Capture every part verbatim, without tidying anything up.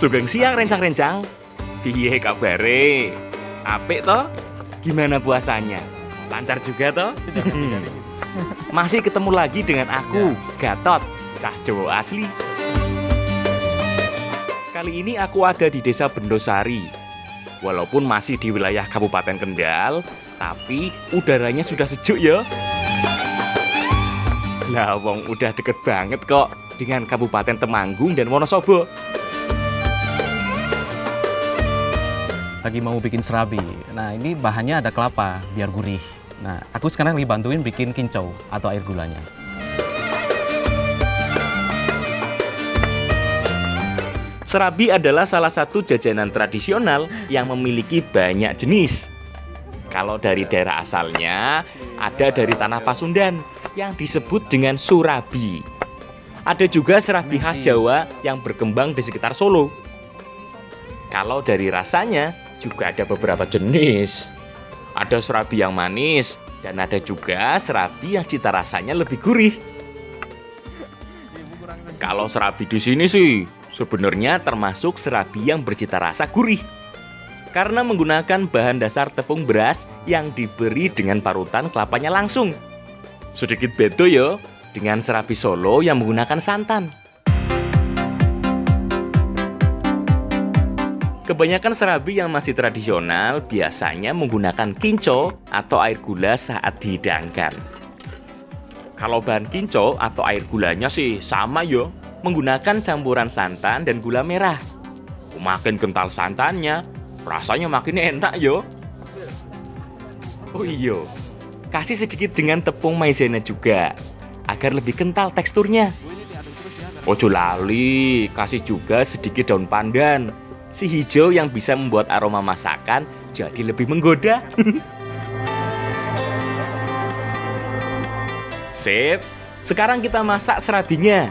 Sugeng siang rencang-rencang. Piye kabare? Apik toh? Gimana puasanya? Lancar juga toh? Masih ketemu lagi dengan aku, Gatot, cah Jawa asli. Kali ini aku ada di Desa Bendosari. Walaupun masih di wilayah Kabupaten Kendal, tapi udaranya sudah sejuk ya. Lah wong udah deket banget kok dengan Kabupaten Temanggung dan Wonosobo. Lagi mau bikin serabi. Nah, ini bahannya ada kelapa biar gurih. Nah, aku sekarang lagi bantuin bikin kincau atau air gulanya. Serabi adalah salah satu jajanan tradisional yang memiliki banyak jenis. Kalau dari daerah asalnya, ada dari tanah Pasundan yang disebut dengan surabi. Ada juga serabi khas Jawa yang berkembang di sekitar Solo. Kalau dari rasanya, juga ada beberapa jenis. Ada serabi yang manis, dan ada juga serabi yang cita rasanya lebih gurih. Kalau serabi di sini sih, sebenarnya termasuk serabi yang bercita rasa gurih. Karena menggunakan bahan dasar tepung beras yang diberi dengan parutan kelapanya langsung. Sedikit beda ya dengan serabi Solo yang menggunakan santan. Kebanyakan serabi yang masih tradisional biasanya menggunakan kinco atau air gula saat dihidangkan. Kalau bahan kinco atau air gulanya sih sama yo, menggunakan campuran santan dan gula merah. Makin kental santannya, rasanya makin enak yo. Oh iya, kasih sedikit dengan tepung maizena juga, agar lebih kental teksturnya. Ojo lali, kasih juga sedikit daun pandan, si hijau yang bisa membuat aroma masakan jadi lebih menggoda. Sip, sekarang kita masak serabinya.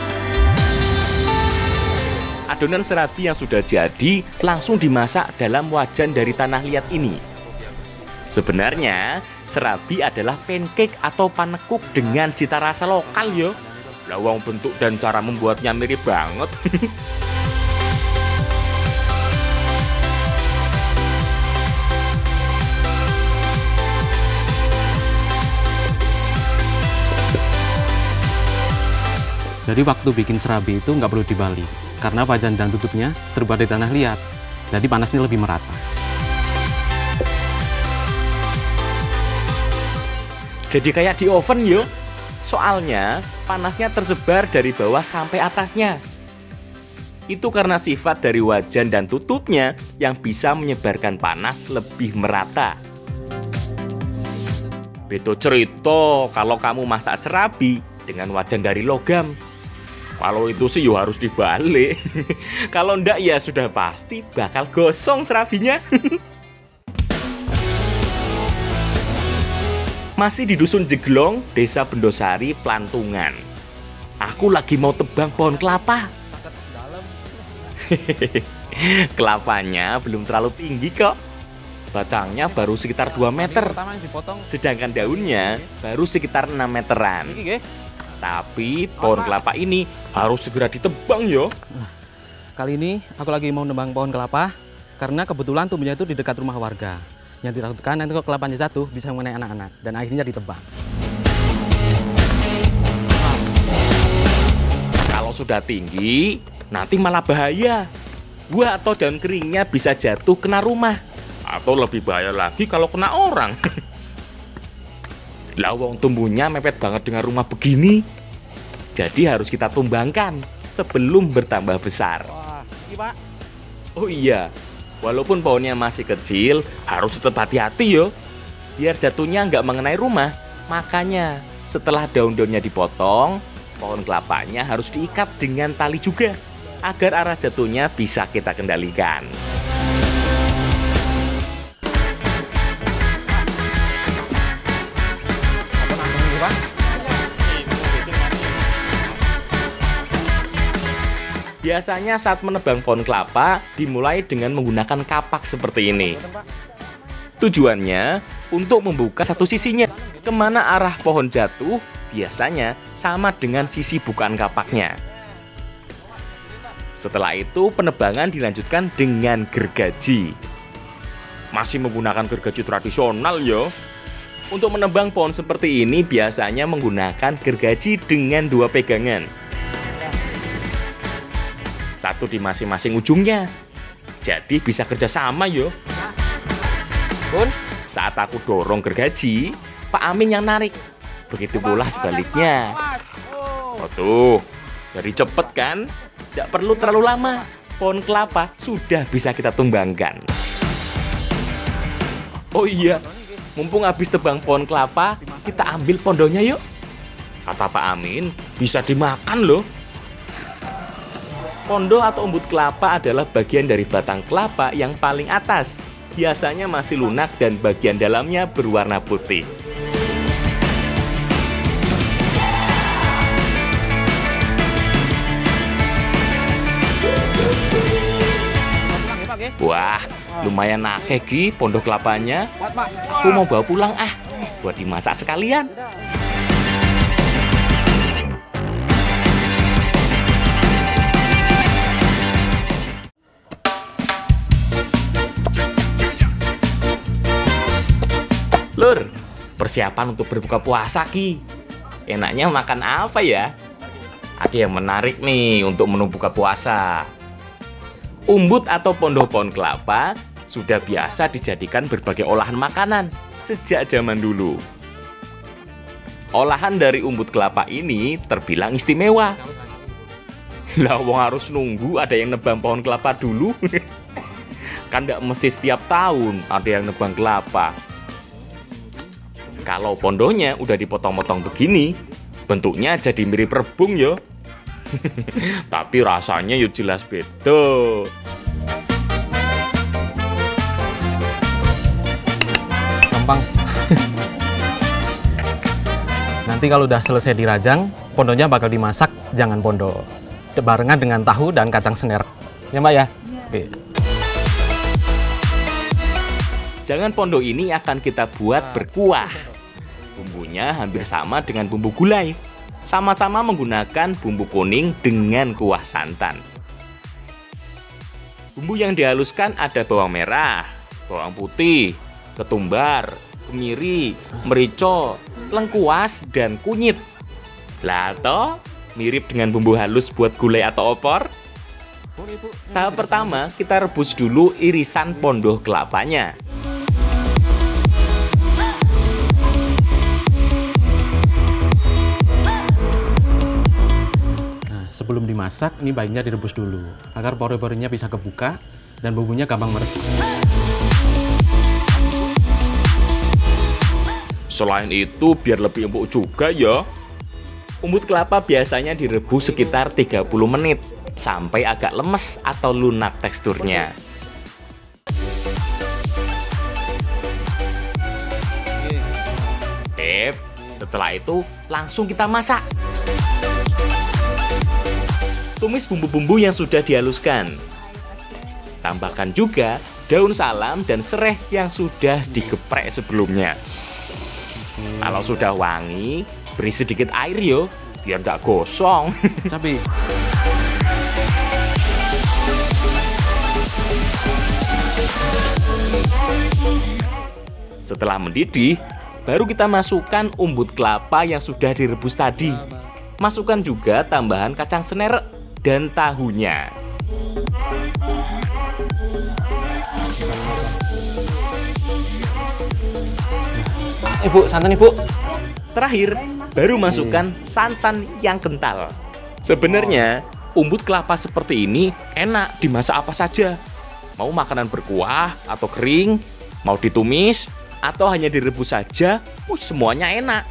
Adonan serabi yang sudah jadi langsung dimasak dalam wajan dari tanah liat ini. Sebenarnya, serabi adalah pancake atau panekuk dengan cita rasa lokal yo. Lawang bentuk dan cara membuatnya mirip banget. Jadi waktu bikin serabi itu nggak perlu dibalik, karena wajan dan tutupnya terbuat dari tanah liat, jadi panasnya lebih merata. Jadi kayak di oven yo, soalnya panasnya tersebar dari bawah sampai atasnya. Itu karena sifat dari wajan dan tutupnya yang bisa menyebarkan panas lebih merata. Beto cerita kalau kamu masak serabi dengan wajan dari logam. Kalau itu sih yo harus dibalik. Kalau ndak ya sudah pasti bakal gosong serabinya. Masih di Dusun Jeglong, Desa Bendosari, Plantungan. Aku lagi mau tebang pohon kelapa. Kelapanya belum terlalu tinggi kok. Batangnya baru sekitar dua meter. Sedangkan daunnya baru sekitar enam meteran. Tapi pohon kelapa ini harus segera ditebang yo. Kali ini aku lagi mau nebang pohon kelapa karena kebetulan tumbuhnya itu di dekat rumah warga. Yang ditakutkan nanti kalau kelapanya jatuh bisa mengenai anak-anak dan akhirnya ditebang. Kalau sudah tinggi, nanti malah bahaya. Buah atau daun keringnya bisa jatuh kena rumah. Atau lebih bahaya lagi kalau kena orang. Lawang tumbuhnya mepet banget dengan rumah begini. Jadi harus kita tumbangkan sebelum bertambah besar. Wah, ini Pak. Oh iya, walaupun pohonnya masih kecil, harus tetap hati-hati yo. Biar jatuhnya nggak mengenai rumah. Makanya setelah daun-daunnya dipotong, pohon kelapanya harus diikat dengan tali juga, agar arah jatuhnya bisa kita kendalikan. Biasanya saat menebang pohon kelapa dimulai dengan menggunakan kapak seperti ini. Tujuannya untuk membuka satu sisinya. Kemana arah pohon jatuh biasanya sama dengan sisi bukaan kapaknya. Setelah itu penebangan dilanjutkan dengan gergaji. Masih menggunakan gergaji tradisional ya. Untuk menebang pohon seperti ini biasanya menggunakan gergaji dengan dua pegangan. Satu di masing-masing ujungnya. Jadi bisa kerjasama yo. Bun, saat aku dorong gergaji, Pak Amin yang narik. Begitu pula sebaliknya. Oh tuh, jadi cepet kan? Tidak perlu terlalu lama. Pohon kelapa sudah bisa kita tumbangkan. Oh iya, mumpung habis tebang pohon kelapa, kita ambil pondonya yuk. Kata Pak Amin, bisa dimakan loh. Pondo atau umbut kelapa adalah bagian dari batang kelapa yang paling atas. Biasanya masih lunak dan bagian dalamnya berwarna putih. Wah, lumayan nakeh Ki pondo kelapanya. Aku mau bawa pulang ah, buat dimasak sekalian. Lur, persiapan untuk berbuka puasa Ki. Enaknya makan apa ya? Ada yang menarik nih untuk menu buka puasa. Umbut atau pondo pohon kelapa sudah biasa dijadikan berbagai olahan makanan sejak zaman dulu. Olahan dari umbut kelapa ini terbilang istimewa. Lah wong harus nunggu ada yang nebang pohon kelapa dulu. Kan tidak mesti setiap tahun ada yang nebang kelapa. Kalau pondonya udah dipotong-potong begini, bentuknya jadi mirip rebung yo. Tapi rasanya yuk jelas beda. Gampang. Nanti kalau udah selesai dirajang, pondonya bakal dimasak, jangan pondo. Barengan dengan tahu dan kacang sener. Ya Mbak ya? Oke. Jangan pondo ini akan kita buat berkuah. Bumbunya hampir sama dengan bumbu gulai. Sama-sama menggunakan bumbu kuning dengan kuah santan. Bumbu yang dihaluskan ada bawang merah, bawang putih, ketumbar, kemiri, merica, lengkuas, dan kunyit. Lah toh, mirip dengan bumbu halus buat gulai atau opor. Tahap pertama, kita rebus dulu irisan pondo kelapanya. Sebelum dimasak, ini baiknya direbus dulu agar pori-porinya bisa kebuka dan bumbunya gampang meresap. Selain itu, biar lebih empuk juga ya. Umbut kelapa biasanya direbus sekitar tiga puluh menit sampai agak lemes atau lunak teksturnya. Tip, setelah itu langsung kita masak. Tumis bumbu-bumbu yang sudah dihaluskan. Tambahkan juga daun salam dan sereh yang sudah digeprek sebelumnya. Kalau sudah wangi, beri sedikit air yo, biar nggak gosong. Cabai. Setelah mendidih, baru kita masukkan umbut kelapa yang sudah direbus tadi. Masukkan juga tambahan kacang sener dan tahunya. Ibu, santan Ibu. Terakhir, baru masukkan santan yang kental. Sebenarnya, umbut kelapa seperti ini enak dimasak apa saja. Mau makanan berkuah atau kering, mau ditumis, atau hanya direbus saja, uh, semuanya enak.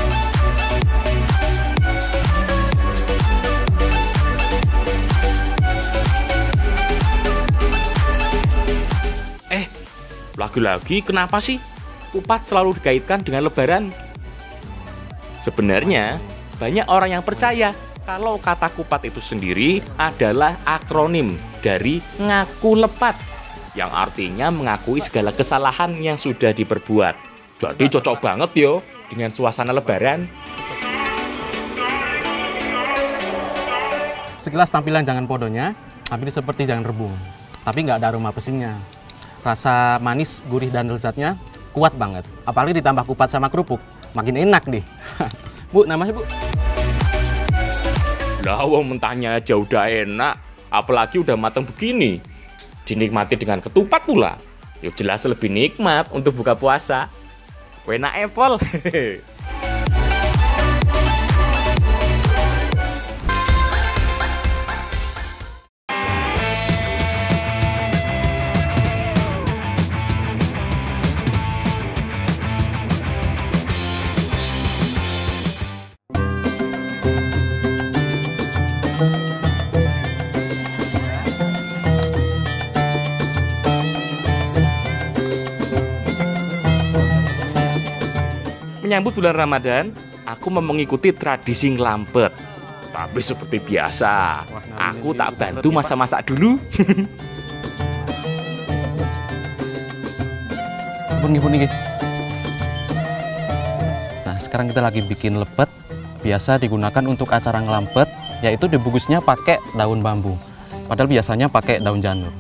Lagi-lagi kenapa sih kupat selalu dikaitkan dengan lebaran? Sebenarnya banyak orang yang percaya kalau kata kupat itu sendiri adalah akronim dari ngaku lepat, yang artinya mengakui segala kesalahan yang sudah diperbuat. Jadi cocok banget yo dengan suasana lebaran. Sekilas tampilan jangan pondonya. hampir seperti jangan rebung, tapi nggak ada aroma pesingnya. Rasa manis, gurih, dan lezatnya kuat banget. Apalagi ditambah kupat sama kerupuk, makin enak nih. Bu, namanya Bu? Lah, wong mentahnya aja udah enak, apalagi udah matang begini. Dinikmati dengan ketupat pula. Yuk jelas lebih nikmat untuk buka puasa. Wena apple. Menyambut bulan Ramadan, aku mau mengikuti tradisi ngelampet. Tapi seperti biasa, aku tak bantu masak-masak dulu. Pun-pun. Nah, sekarang kita lagi bikin lepet. Biasa digunakan untuk acara ngelampet, yaitu dibungkusnya pakai daun bambu. Padahal biasanya pakai daun janur.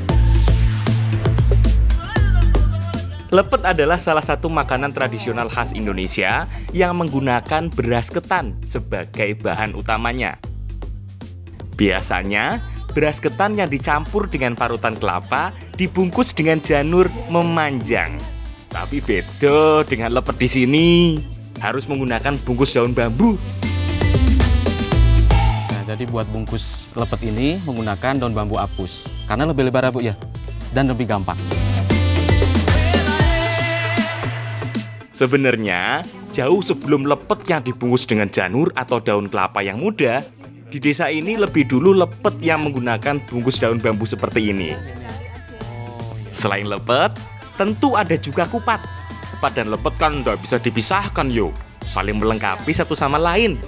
Lepet adalah salah satu makanan tradisional khas Indonesia yang menggunakan beras ketan sebagai bahan utamanya. Biasanya, beras ketan yang dicampur dengan parutan kelapa dibungkus dengan janur memanjang. Tapi beda dengan lepet di sini, harus menggunakan bungkus daun bambu. Nah, jadi buat bungkus lepet ini menggunakan daun bambu apus, karena lebih lebar ya Bu ya, dan lebih gampang. Sebenarnya, jauh sebelum lepet yang dibungkus dengan janur atau daun kelapa yang muda, di desa ini lebih dulu lepet yang menggunakan bungkus daun bambu seperti ini. Selain lepet, tentu ada juga kupat. Kupat dan lepet kan nggak bisa dipisahkan yuk, saling melengkapi satu sama lain.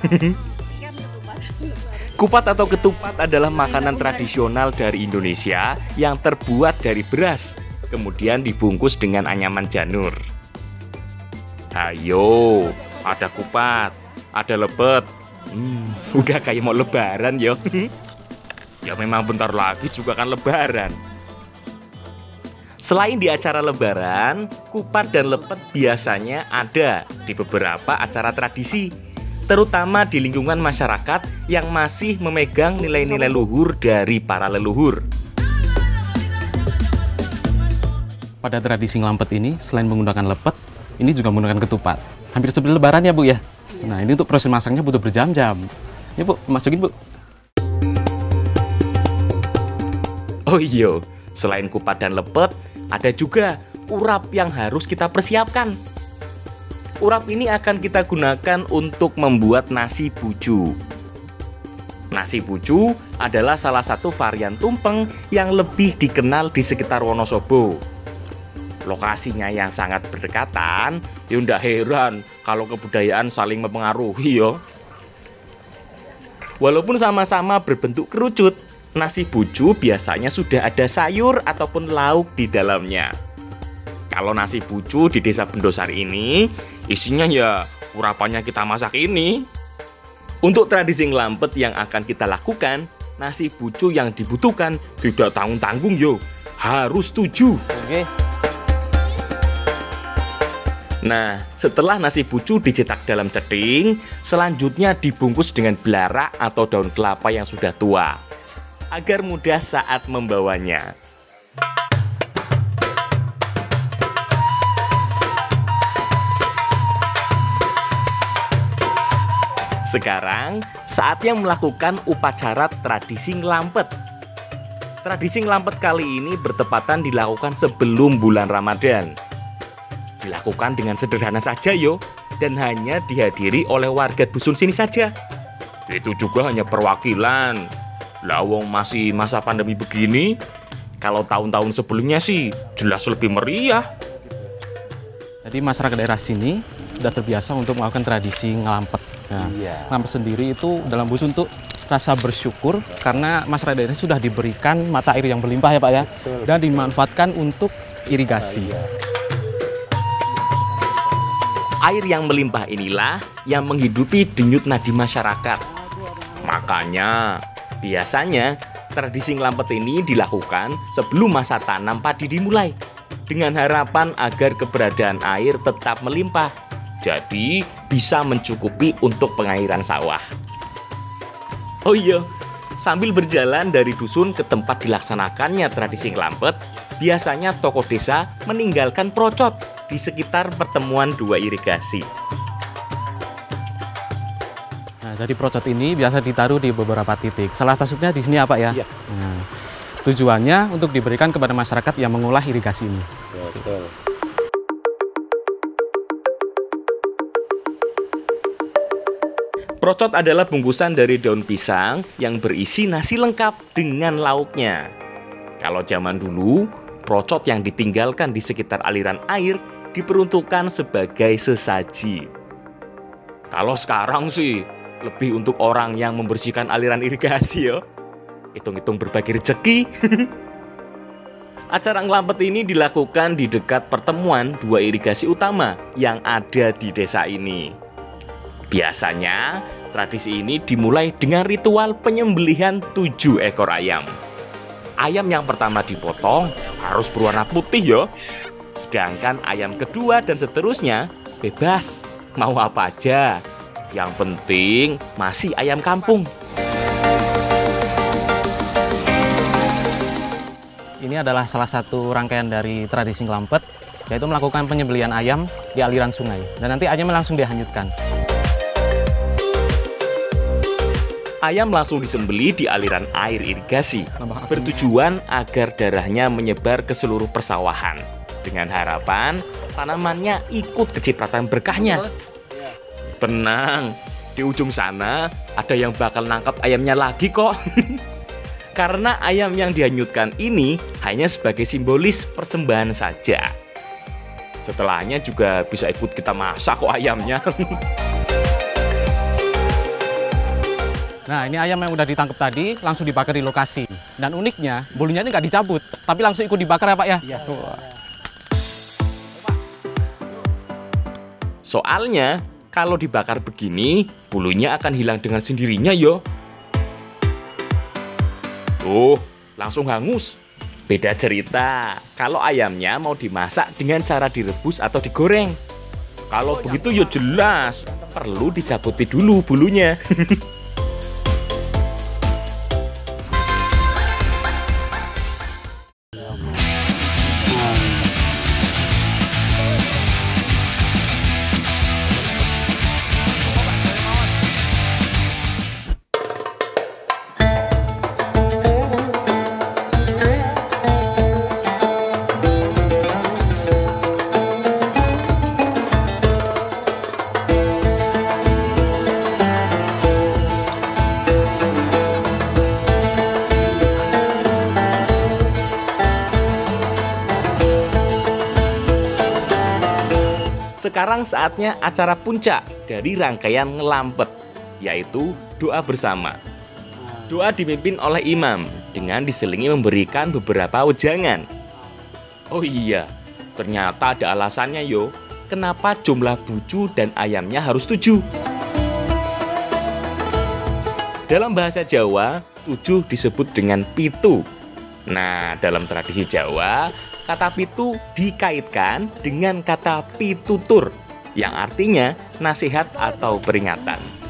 Kupat atau ketupat adalah makanan tradisional dari Indonesia yang terbuat dari beras, kemudian dibungkus dengan anyaman janur. Ayo, ada kupat, ada lepet. Hmm, udah kayak mau lebaran yo. Ya memang bentar lagi juga kan lebaran. Selain di acara lebaran, kupat dan lepet biasanya ada di beberapa acara tradisi, terutama di lingkungan masyarakat yang masih memegang nilai-nilai luhur dari para leluhur. Pada tradisi ngelampet ini, selain menggunakan lepet, ini juga menggunakan ketupat. Hampir seperti lebaran ya Bu ya. Nah, ini untuk proses masaknya butuh berjam-jam. Ya Bu, masukin Bu. Oh iya, selain kupat dan lepet, ada juga urap yang harus kita persiapkan. Urap ini akan kita gunakan untuk membuat nasi buju. Nasi buju adalah salah satu varian tumpeng yang lebih dikenal di sekitar Wonosobo. Lokasinya yang sangat berdekatan, ya ndak heran kalau kebudayaan saling mempengaruhi yo. Walaupun sama-sama berbentuk kerucut, nasi buju biasanya sudah ada sayur ataupun lauk di dalamnya. Kalau nasi buju di Desa Bendosari ini, isinya ya urapannya kita masak ini. Untuk tradisi ngelampet yang akan kita lakukan, nasi buju yang dibutuhkan tidak tanggung-tanggung yo, harus tujuh. Oke. Nah, setelah nasi buju dicetak dalam ceting, selanjutnya dibungkus dengan belarak atau daun kelapa yang sudah tua, agar mudah saat membawanya. Sekarang, saatnya melakukan upacara tradisi ngelampet. Tradisi ngelampet kali ini bertepatan dilakukan sebelum bulan Ramadan. Dilakukan dengan sederhana saja yo, dan hanya dihadiri oleh warga dusun sini saja. Itu juga hanya perwakilan. Lah wong masih masa pandemi begini, kalau tahun-tahun sebelumnya sih jelas lebih meriah. Jadi masyarakat daerah sini sudah terbiasa untuk melakukan tradisi ngelampet. Nah, iya. Ngelampet sendiri itu dalam bus untuk rasa bersyukur karena masyarakat daerah sudah diberikan mata air yang berlimpah ya Pak ya, betul, dan dimanfaatkan untuk irigasi. Oh, iya. Air yang melimpah inilah yang menghidupi denyut nadi masyarakat. Makanya, biasanya Tradisi ngelampet ini dilakukan sebelum masa tanam padi dimulai, dengan harapan agar keberadaan air tetap melimpah, jadi bisa mencukupi untuk pengairan sawah. Oh iya, sambil berjalan dari dusun ke tempat dilaksanakannya tradisi ngelampet, biasanya tokoh desa meninggalkan procot di sekitar pertemuan dua irigasi. Nah, jadi procot ini biasa ditaruh di beberapa titik. Salah satunya di sini apa ya? Iya. Nah, tujuannya untuk diberikan kepada masyarakat yang mengolah irigasi ini. Ya, betul. Procot adalah bungkusan dari daun pisang yang berisi nasi lengkap dengan lauknya. Kalau zaman dulu, procot yang ditinggalkan di sekitar aliran air diperuntukkan sebagai sesaji. Kalau sekarang sih, lebih untuk orang yang membersihkan aliran irigasi ya. Hitung-hitung berbagi rezeki. Acara ngelampet ini dilakukan di dekat pertemuan dua irigasi utama yang ada di desa ini. Biasanya, tradisi ini dimulai dengan ritual penyembelihan tujuh ekor ayam. Ayam yang pertama dipotong harus berwarna putih ya. Sedangkan ayam kedua dan seterusnya bebas, mau apa aja. Yang penting masih ayam kampung. Ini adalah salah satu rangkaian dari tradisi ngelampet, yaitu melakukan penyembelihan ayam di aliran sungai. Dan nanti ayamnya langsung dihanyutkan. Ayam langsung disembeli di aliran air irigasi, bertujuan agar darahnya menyebar ke seluruh persawahan, dengan harapan tanamannya ikut kecipratan berkahnya. Tenang, di ujung sana ada yang bakal nangkap ayamnya lagi kok. Karena ayam yang dihanyutkan ini hanya sebagai simbolis persembahan saja. Setelahnya juga bisa ikut kita masak kok ayamnya. Nah, ini ayam yang udah ditangkap tadi langsung dibakar di lokasi. Dan uniknya, bulunya ini nggak dicabut, tapi langsung ikut dibakar ya Pak ya? Iya. Soalnya, kalau dibakar begini, bulunya akan hilang dengan sendirinya yo. Tuh, langsung hangus. Beda cerita, kalau ayamnya mau dimasak dengan cara direbus atau digoreng. Kalau begitu yo jelas, perlu dicabuti dulu bulunya. Sekarang saatnya acara puncak dari rangkaian ngelampet, yaitu doa bersama. Doa dipimpin oleh imam dengan diselingi memberikan beberapa wejangan. Oh iya, ternyata ada alasannya yo, kenapa jumlah bucu dan ayamnya harus tujuh. Dalam bahasa Jawa, tujuh disebut dengan pitu. Nah, dalam tradisi Jawa, kata pitu dikaitkan dengan kata pitutur, yang artinya nasihat atau peringatan.